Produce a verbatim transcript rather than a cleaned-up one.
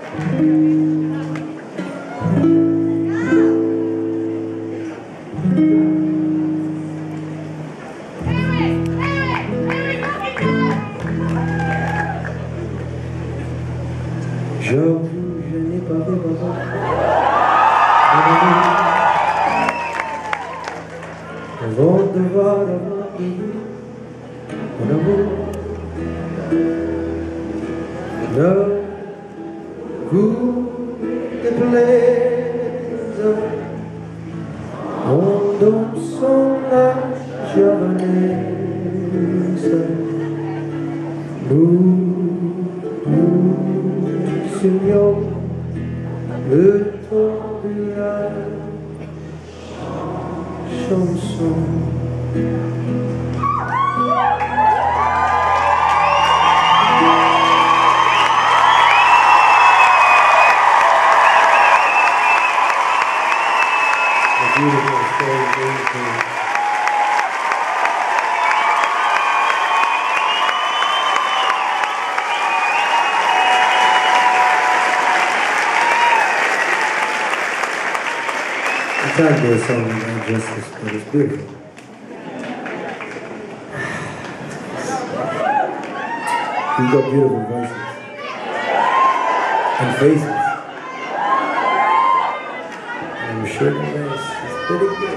J'avoue, je n'ai pas fait besoin. Avant de voir avant de vue mon amour, le goût déplaise, on donne son âge javanese. Nous, nous signons le temps de la chanson. Beautiful, so beautiful. I tried to do a song without justice, but it's beautiful. You've got beautiful voices and faces. I'm sure the rest is pretty good.